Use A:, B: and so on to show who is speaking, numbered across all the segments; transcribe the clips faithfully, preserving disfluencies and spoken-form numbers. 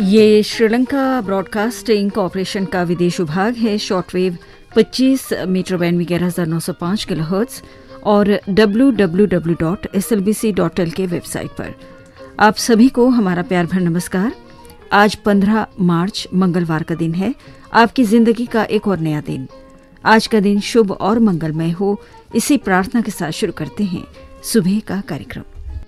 A: ये Sri Lanka broadcasting corporation का विदेश विभाग है। शॉर्टवेव पच्चीस मीटर बैंड में ग्यारह हज़ार नौ सौ पाँच किलोहर्ट्ज़ और W W W dot S L B C dot L K website पर आप सभी को हमारा प्यार भर नमस्कार। आज पंद्रह मार्च मंगलवार का दिन है, आपकी जिंदगी का एक और नया दिन। आज का दिन शुभ और मंगलमय हो, इसी प्रार्थना के साथ शुरू करते हैं सुबह का कार्यक्रम।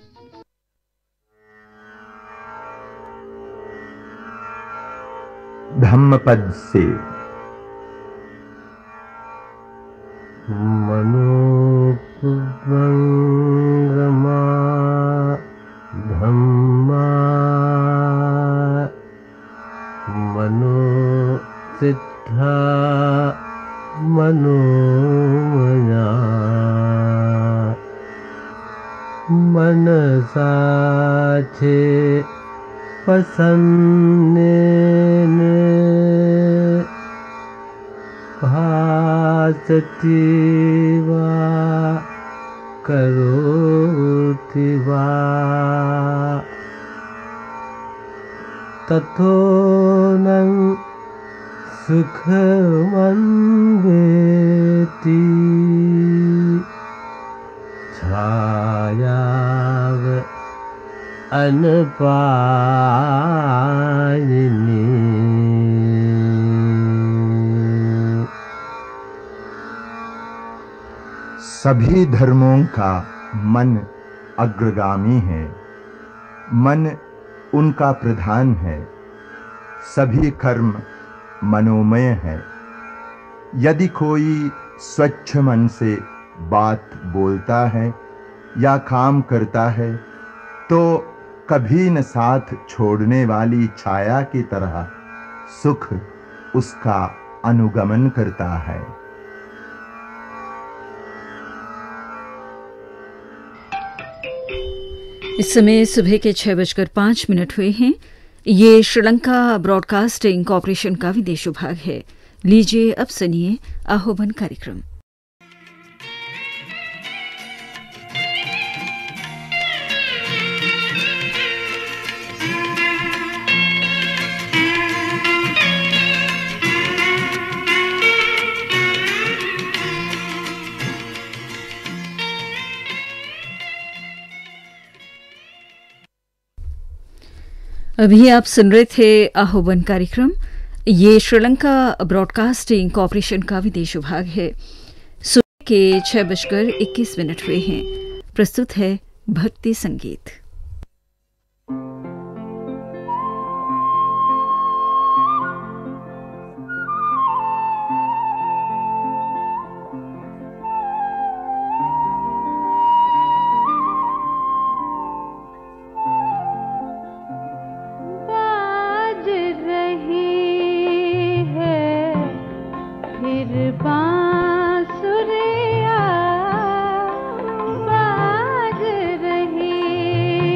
B: धम्मपद से मनोपुंगमा धम्मा मनोसिद्धा मनोमया मनसाचे पसन्नेन भासति वा करोति वा तथोनं सुखमन्वेति छायाव अनपायिनी।
C: सभी धर्मों का मन अग्रगामी है, मन उनका प्रधान है। सभी कर्म मनोमय है। यदि कोई स्वच्छ मन से बात बोलता है या काम करता है तो कभी न साथ छोड़ने वाली छाया की तरह सुख उसका अनुगमन करता है।
A: इस समय सुबह के छह बजकर पांच मिनट हुए हैं। ये श्रीलंका ब्रॉडकास्टिंग कॉरपोरेशन का विदेश विभाग है। लीजिए अब सुनिए आह्वान कार्यक्रम। अभी आप सुन रहे थे आह्वान कार्यक्रम। ये श्रीलंका ब्रॉडकास्टिंग कॉरपोरेशन का विदेश विभाग है। सुबह के छह बजकर इक्कीस मिनट हुए हैं। प्रस्तुत है भक्ति संगीत।
D: बाज रही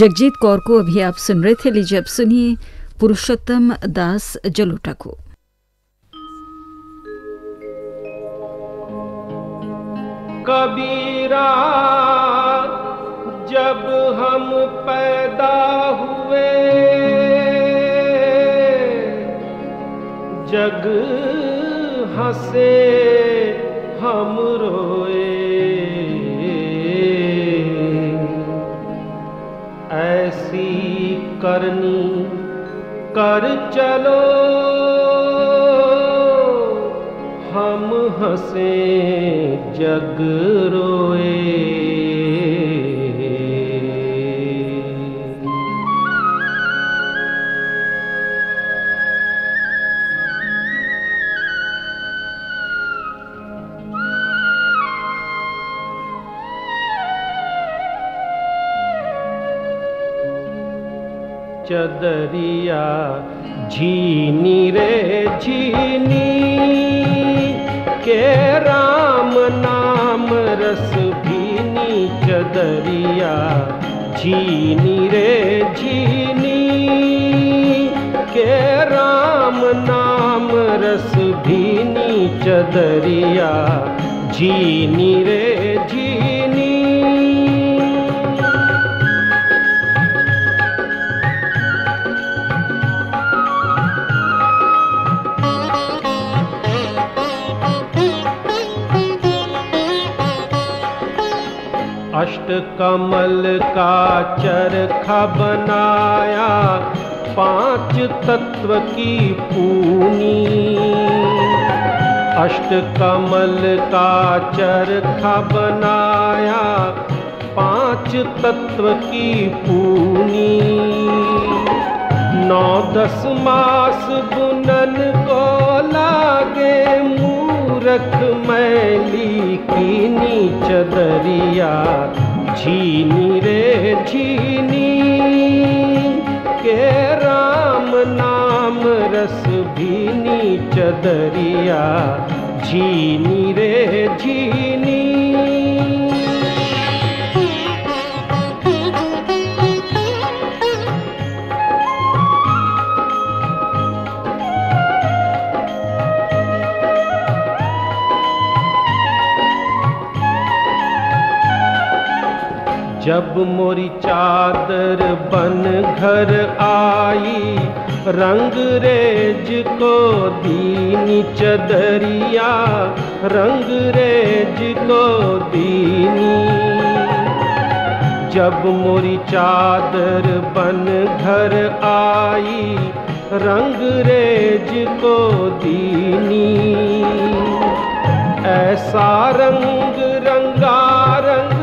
A: जगजीत कौर को अभी आप सुन रहे थे। लीजिए अब सुनिए पुरुषोत्तम दास जलोटा को।
D: कबीरा जब हम पैदा हुए जग हंसे हम रोए, ऐसी करनी कर चलो हम हंसे जग रोए। चदरिया झीनी रे झीनी के राम नाम रस भीनी, चदरिया झीनी रे झीनी के राम नाम रस भीनी, चदरिया झीनी रे झीनी। अष्ट कमल का चरखा बनाया पांच तत्व की पूनी, अष्ट कमल का चरखा बनाया पांच तत्व की पूनी। नौ दस मास बुनन को लागे मूरख मैली कीनी, चदरिया झीनी रे झीनी के राम नाम रस भीनी, चदरिया झीनी रे झीनी। जब मोरी चादर बन घर आई रंग रेज को दीनी, चदरिया रंग रेज को दीनी। जब मोरी चादर बन घर आई रंग रेज को दीनी, ऐसा रंग रंगा रंग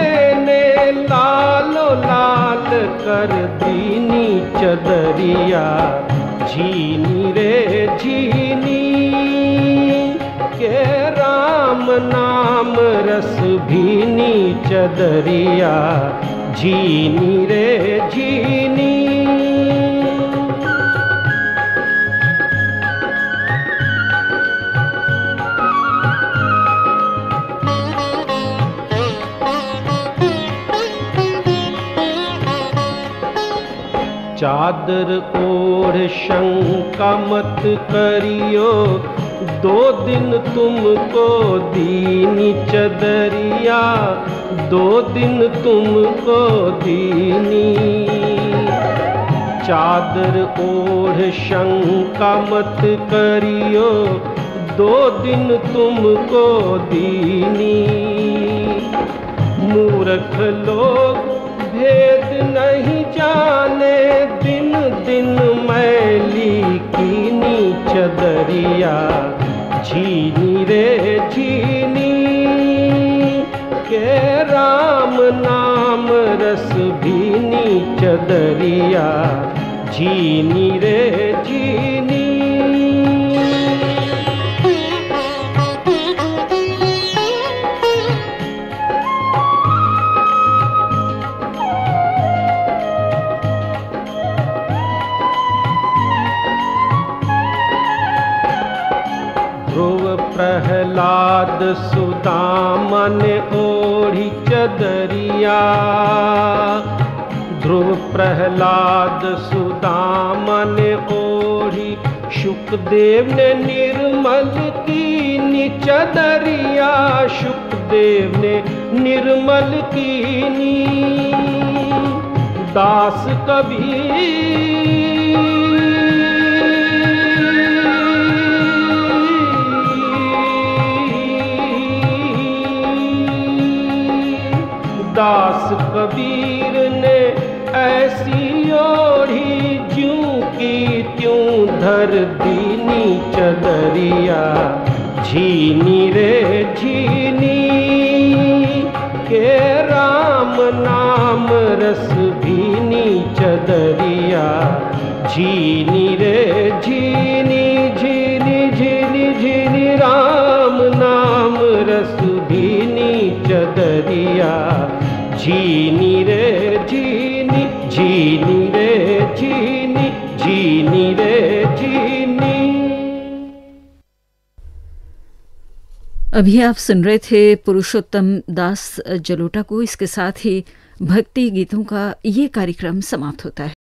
D: लालो लाल कर दीनी, चदरिया झीनी रे झीनी के राम नाम रस भीनी, चदरिया झीनी रे झीनी। चादर ओढ़ शंका मत करियो दो दिन तुमको दीनी, चदरिया दो दिन तुमको दीनी। चादर ओढ़ शंका मत करियो दो दिन तुमको दीनी। मूर्ख लोग भेद नहीं जाने दिन दिन मैली कीनी, चदरिया झीनी रे झीनी के राम नाम रस भीनी, चदरिया झीनी रे झीनी। प्रहलाद सुदामा ने ओढ़ी चदरिया, ध्रुव प्रहलाद सुदामन ओढ़ी, शुकदेव ने निर्मल कीनी चदरिया, शुकदेव ने निर्मल कीनी। दास कबीर दास कबीर ने ऐसी ओढ़ी, ज्यों की त्यों धर दीनी चदरिया। झीनी रे झीनी के राम नाम रस भीनी चदरिया। झीनी रे झीनी झीनी झीनी झीनी राम नाम रस भीनी चदरिया। झीनी रे झीनी झीनी रे झीनी झीनी रे झीनी।
A: अभी आप सुन रहे थे पुरुषोत्तम दास जलोटा को। इसके साथ ही भक्ति गीतों का ये कार्यक्रम समाप्त होता है।